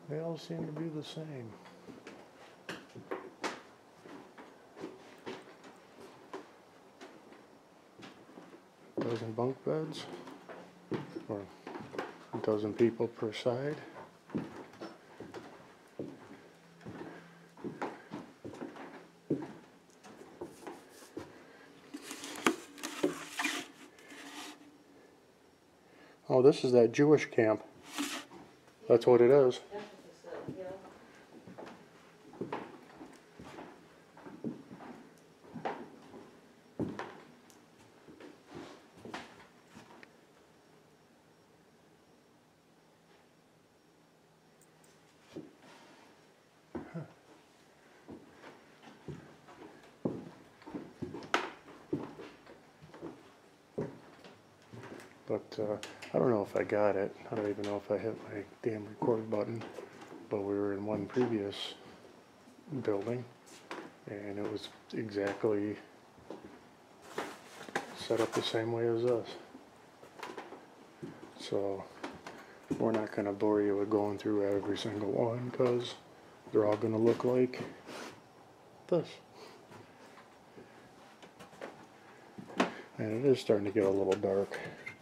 They all seem to be the same. A dozen bunk beds, or a dozen people per side. Oh, this is that Jewish camp. That's what it is. But I don't know if I got it. I don't even know if I hit my damn record button. But we were in one previous building, and it was exactly set up the same way as this. So we're not going to bore you with going through every single one, because they're all going to look like this. And it is starting to get a little dark.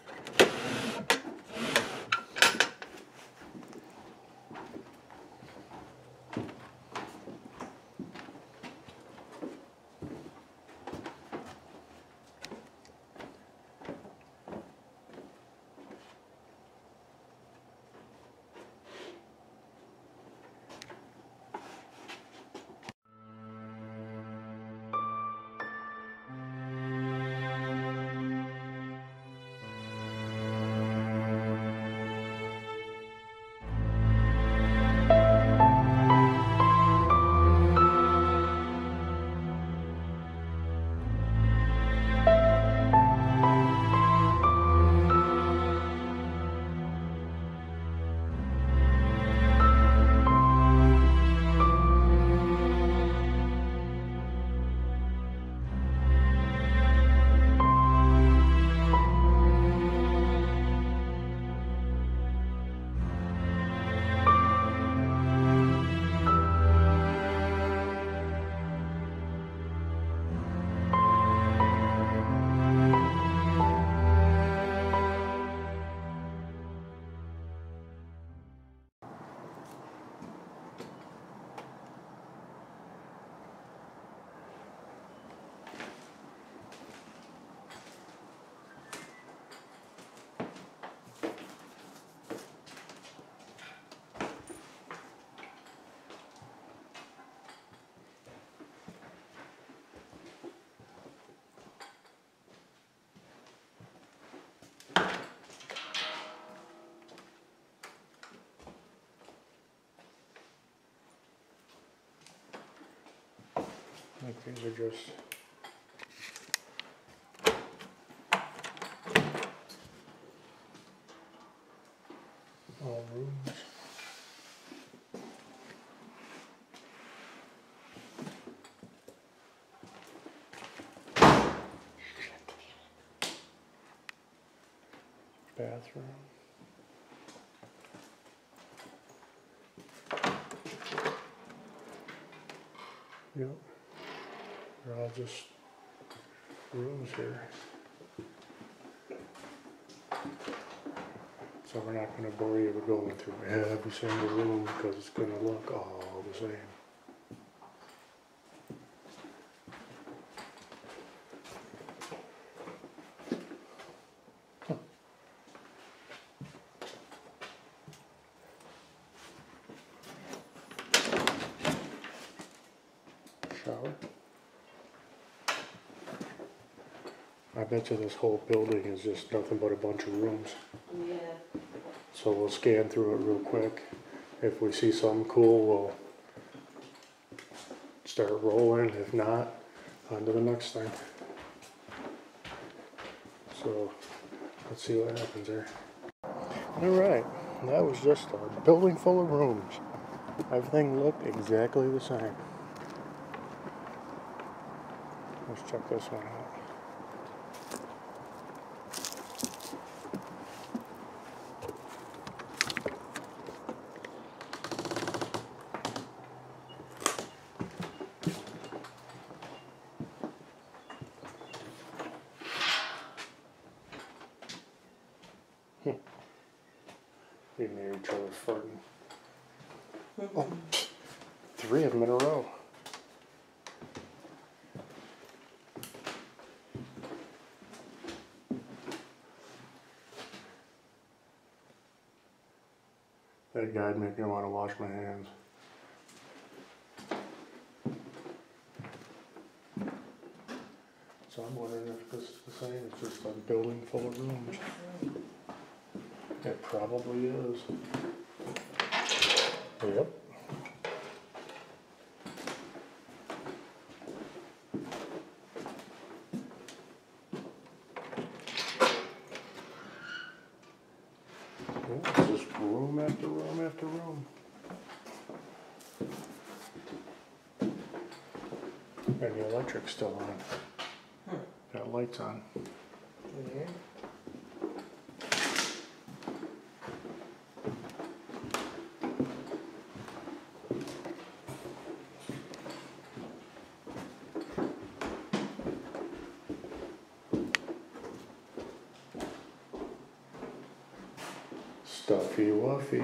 I think these are just all rooms. Bathroom. Yep. They're all just rooms here. So we're not going to bore you with going through every single room, because it's going to look all the same. Shower. I bet you this whole building is just nothing but a bunch of rooms. Yeah. So we'll scan through it real quick. If we see something cool, we'll start rolling. If not, on to the next thing. So let's see what happens here. Alright, that was just a building full of rooms. Everything looked exactly the same. Let's check this one out. We made each other farting. Oh, 3 of them in a row. That guy'd make me want to wash my hands. So I'm wondering if this is the same. It's just a building full of rooms. It probably is. Yep. It's just room after room after room. And the electric's still on. That light's on. Weird. Stuffy Wuffy.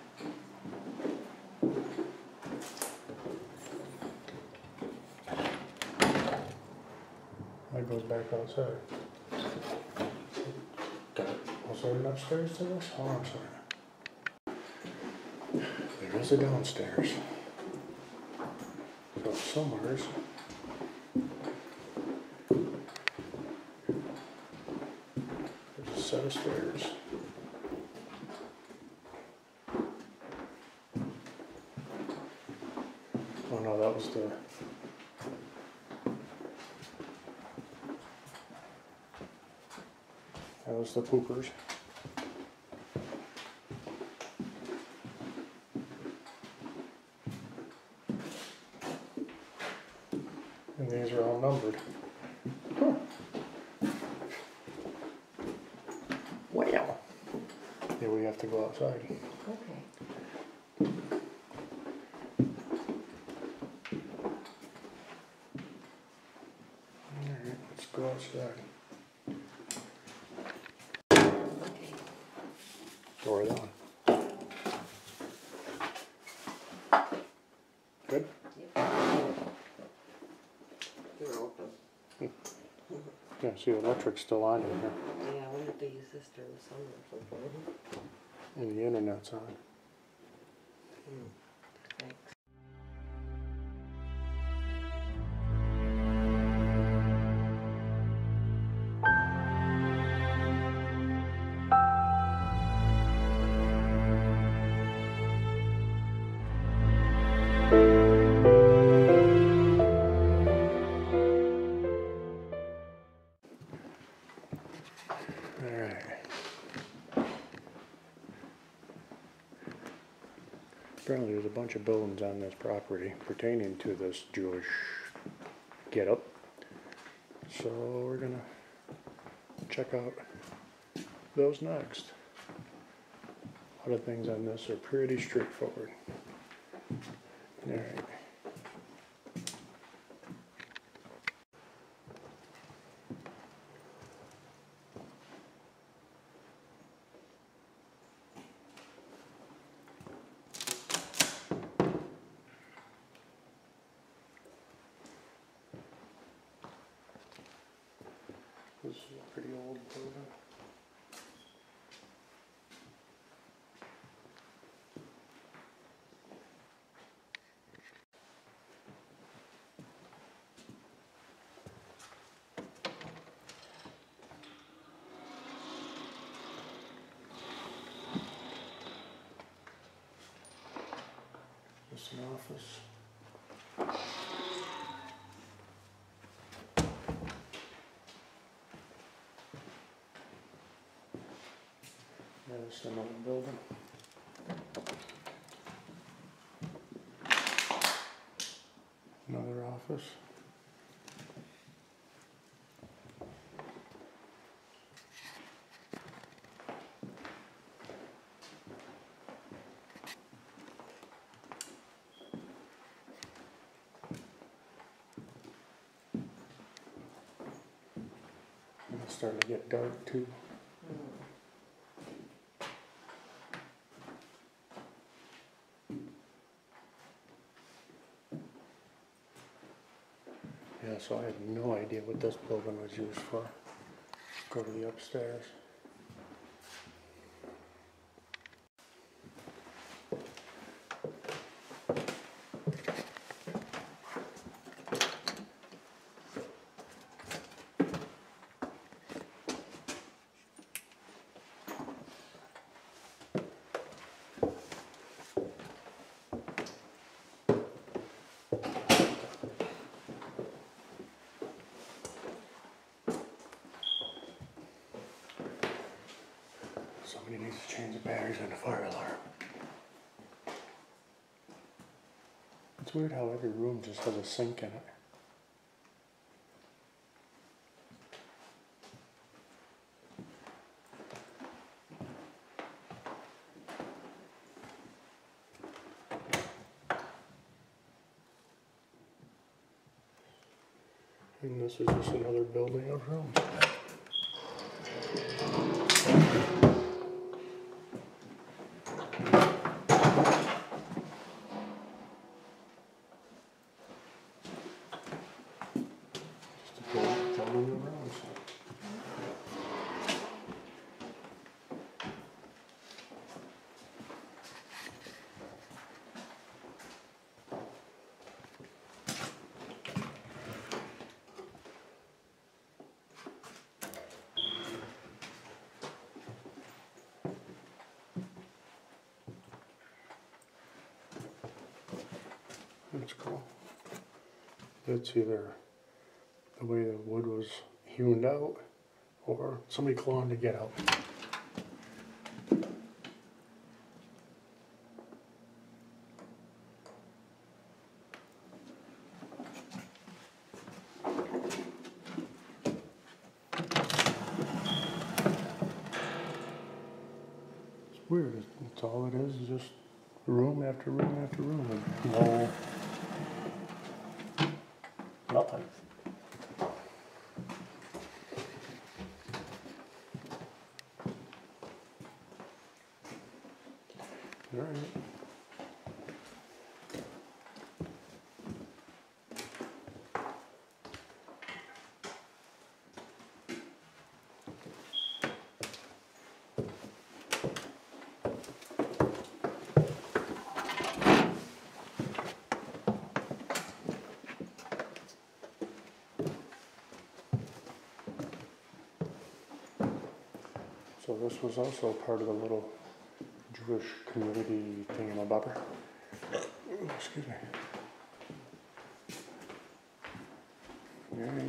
That goes back outside. Got it. Was there an upstairs to this? Oh, I'm sorry. There is a downstairs. So somewhere's. There's a set of stairs. Oh no, that was the. That was the poopers. And these are all numbered. Huh. Wow. Yeah, we have to go outside. Okay. Alright, let's go outside. Okay. Door that one. Good? Yep. They're open. Yeah, see the electric's still on in here. Yeah, I wonder if they use this during the summer or something. And the internet's on. Thanks. Alright. Apparently there's a bunch of buildings on this property pertaining to this Jewish getup. So we're gonna check out those next. A lot of things on this are pretty straightforward. Alright. This is a pretty old building. This is an office. There's another building. Another office. And it's starting to get dark too. Yeah, so I have no idea what this building was used for. Go to the upstairs. Somebody needs to change the batteries in the fire alarm. It's weird how every room just has a sink in it. And this is just another building of rooms. That's cool. It's either the way the wood was hewn out or somebody clawing to get out. It's weird. It's all it is just room after room after room. And no, nothing. All right. So this was also part of the little Jewish community thingamabobber. Excuse me. All right.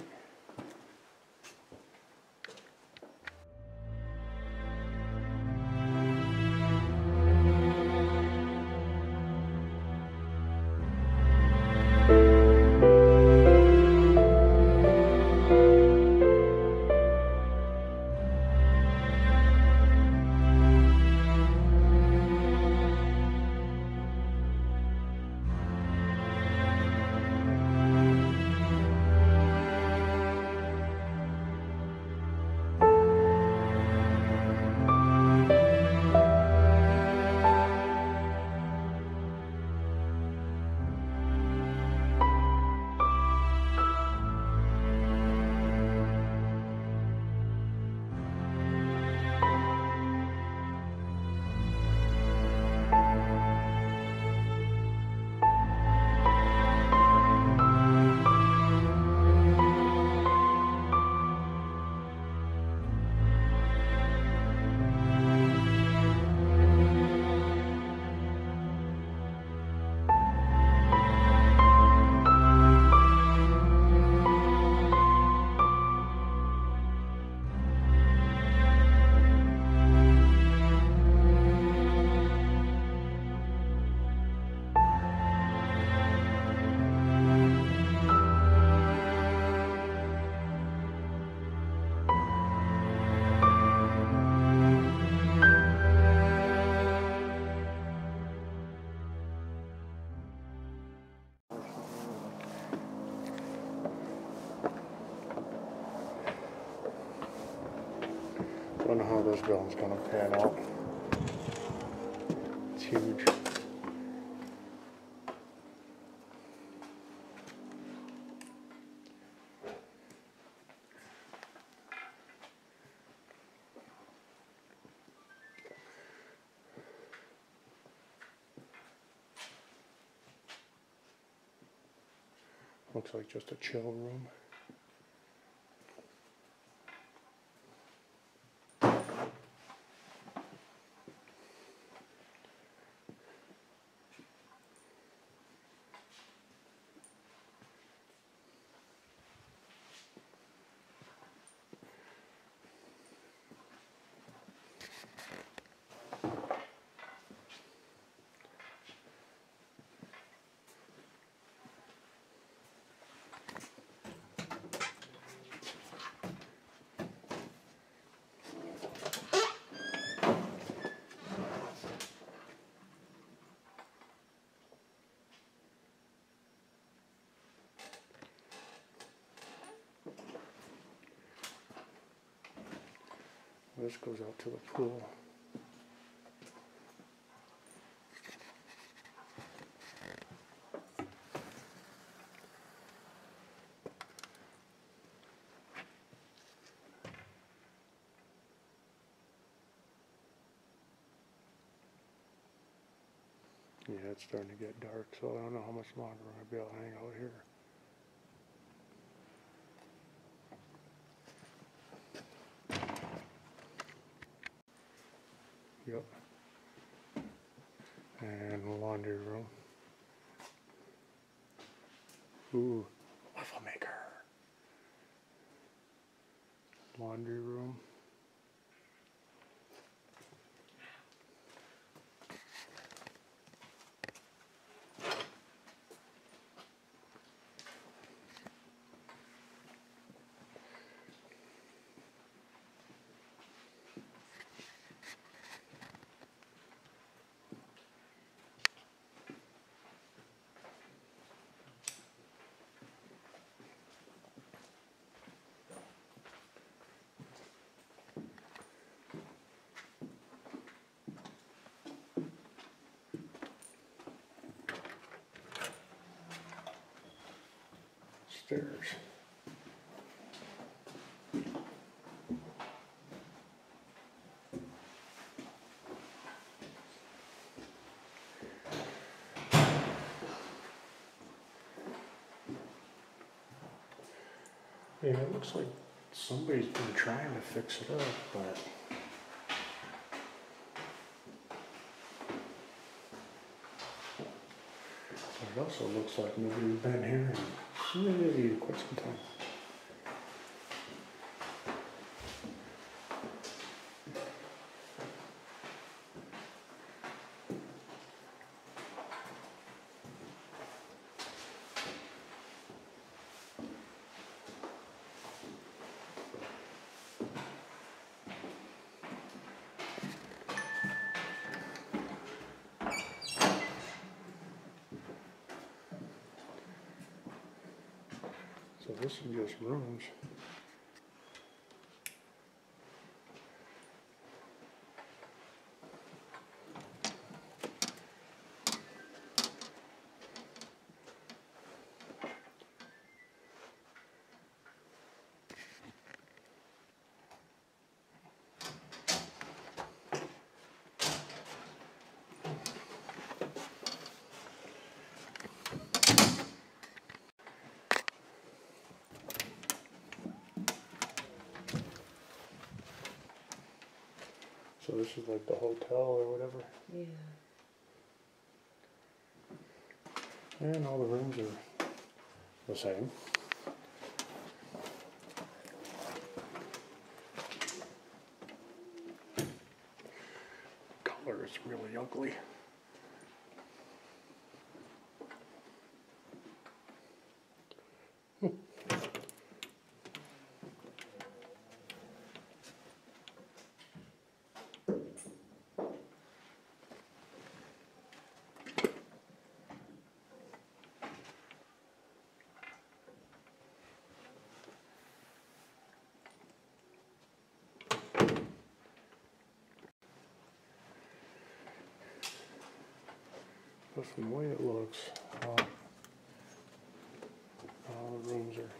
I don't know how this building's gonna pan out. It's huge. Looks like just a chill room. This goes out to the pool. Yeah, it's starting to get dark, so I don't know how much longer I'm going to be able to hang out here. Yep. And the laundry room. Ooh, waffle maker. Laundry room. Stairs. Yeah, it looks like somebody's been trying to fix it up, but it also looks like nobody's been here in maybe quite some time. So this is just rooms. So this is like the hotel or whatever. Yeah. And all the rooms are the same. Color is really ugly. But from the way it looks, all the rooms are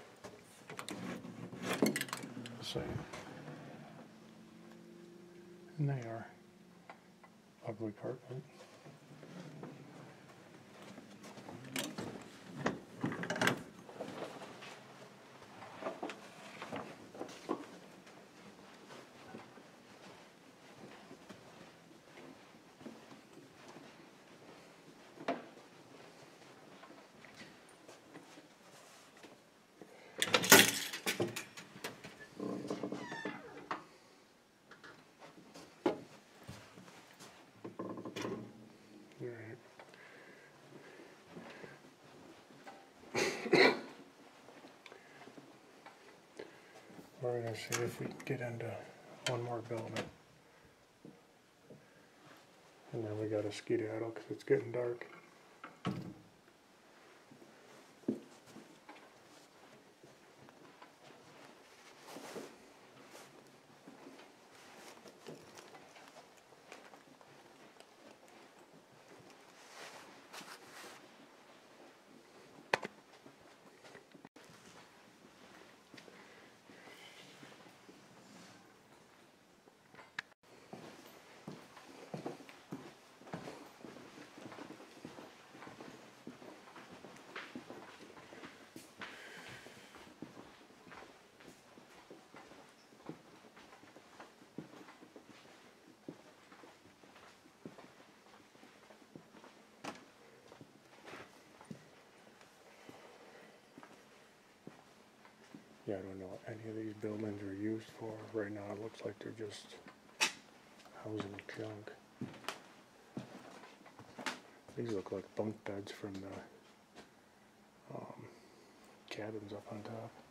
the same. And they are. Ugly carpet. we're gonna see if we can get into one more building. And then we gotta skedaddle because it's getting dark. Yeah, I don't know what any of these buildings are used for. Right now it looks like they're just housing junk. These look like bunk beds from the cabins up on top.